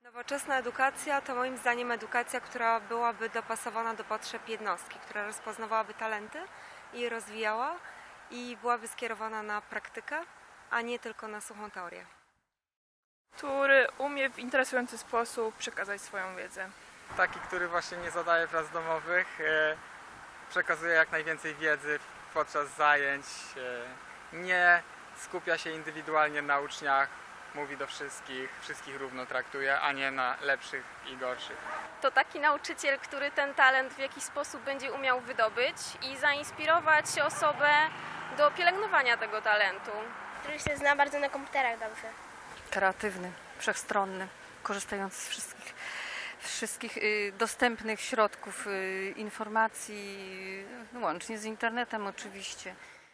Nowoczesna edukacja to moim zdaniem edukacja, która byłaby dopasowana do potrzeb jednostki, która rozpoznawałaby talenty i je rozwijała i byłaby skierowana na praktykę, a nie tylko na suchą teorię. Który umie w interesujący sposób przekazać swoją wiedzę. Taki, który właśnie nie zadaje prac domowych, przekazuje jak najwięcej wiedzy podczas zajęć, nie skupia się indywidualnie na uczniach, mówi do wszystkich równo traktuje, a nie na lepszych i gorszych. To taki nauczyciel, który ten talent w jakiś sposób będzie umiał wydobyć i zainspirować osobę do pielęgnowania tego talentu. Który się zna bardzo na komputerach dobrze. Kreatywny, wszechstronny, korzystający z wszystkich dostępnych środków informacji, łącznie z internetem oczywiście.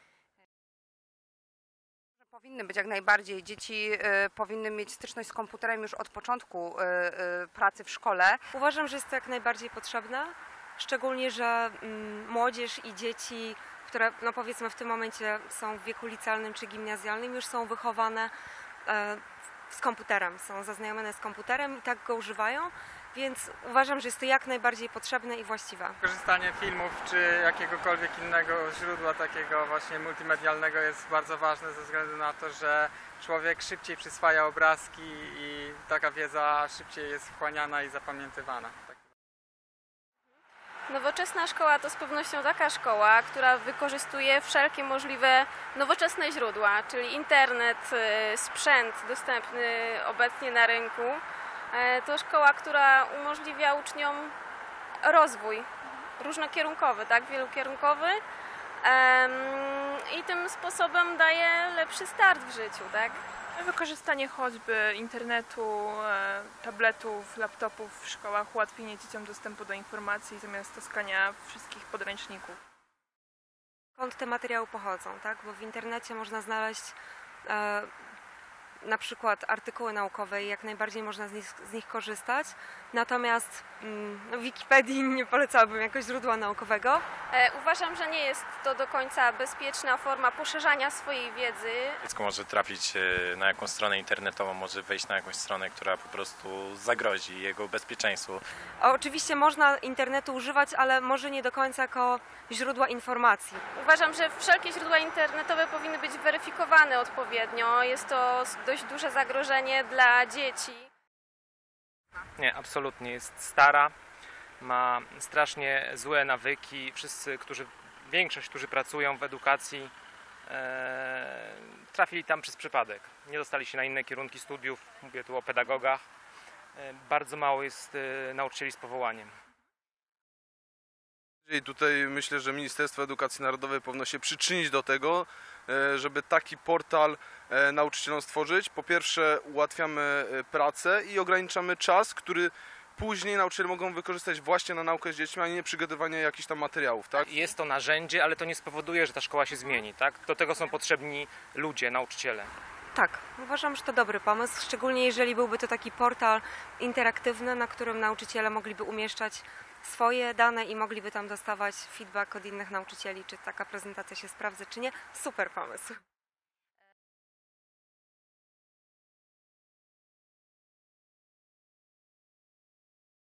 Powinny być jak najbardziej. Dzieci powinny mieć styczność z komputerem już od początku pracy w szkole. Uważam, że jest to jak najbardziej potrzebne, szczególnie, że młodzież i dzieci, które no powiedzmy w tym momencie są w wieku licealnym czy gimnazjalnym, już są wychowane z komputerem, są zaznajomione z komputerem i tak go używają, więc uważam, że jest to jak najbardziej potrzebne i właściwe. Korzystanie filmów czy jakiegokolwiek innego źródła takiego właśnie multimedialnego jest bardzo ważne ze względu na to, że człowiek szybciej przyswaja obrazki i taka wiedza szybciej jest wchłaniana i zapamiętywana. Nowoczesna szkoła to z pewnością taka szkoła, która wykorzystuje wszelkie możliwe nowoczesne źródła, czyli internet, sprzęt dostępny obecnie na rynku. To szkoła, która umożliwia uczniom rozwój różnokierunkowy, tak, wielokierunkowy i tym sposobem daje lepszy start w życiu, tak. Wykorzystanie choćby internetu, tabletów, laptopów w szkołach, ułatwienie dzieciom dostępu do informacji zamiast taskania wszystkich podręczników. Skąd te materiały pochodzą, tak? Bo w internecie można znaleźć na przykład artykuły naukowe i jak najbardziej można z nich korzystać, natomiast w Wikipedii nie polecałabym jako źródła naukowego. Uważam, że nie jest to do końca bezpieczna forma poszerzania swojej wiedzy. Dziecko może trafić na jakąś stronę internetową, może wejść na jakąś stronę, która po prostu zagrozi jego bezpieczeństwu. Oczywiście można internetu używać, ale może nie do końca jako źródła informacji. Uważam, że wszelkie źródła internetowe powinny być weryfikowane odpowiednio. Jest to dość duże zagrożenie dla dzieci. Nie, absolutnie. Jest stara, ma strasznie złe nawyki. Większość, którzy pracują w edukacji, trafili tam przez przypadek. Nie dostali się na inne kierunki studiów, mówię tu o pedagogach. Bardzo mało jest nauczycieli z powołaniem. I tutaj myślę, że Ministerstwo Edukacji Narodowej powinno się przyczynić do tego, żeby taki portal nauczycielom stworzyć. Po pierwsze ułatwiamy pracę i ograniczamy czas, który później nauczyciele mogą wykorzystać właśnie na naukę z dziećmi, a nie przygotowanie jakichś tam materiałów. Tak? Jest to narzędzie, ale to nie spowoduje, że ta szkoła się zmieni. Tak? Do tego są potrzebni ludzie, nauczyciele. Tak, uważam, że to dobry pomysł, szczególnie jeżeli byłby to taki portal interaktywny, na którym nauczyciele mogliby umieszczać swoje dane i mogliby tam dostawać feedback od innych nauczycieli, czy taka prezentacja się sprawdza, czy nie. Super pomysł.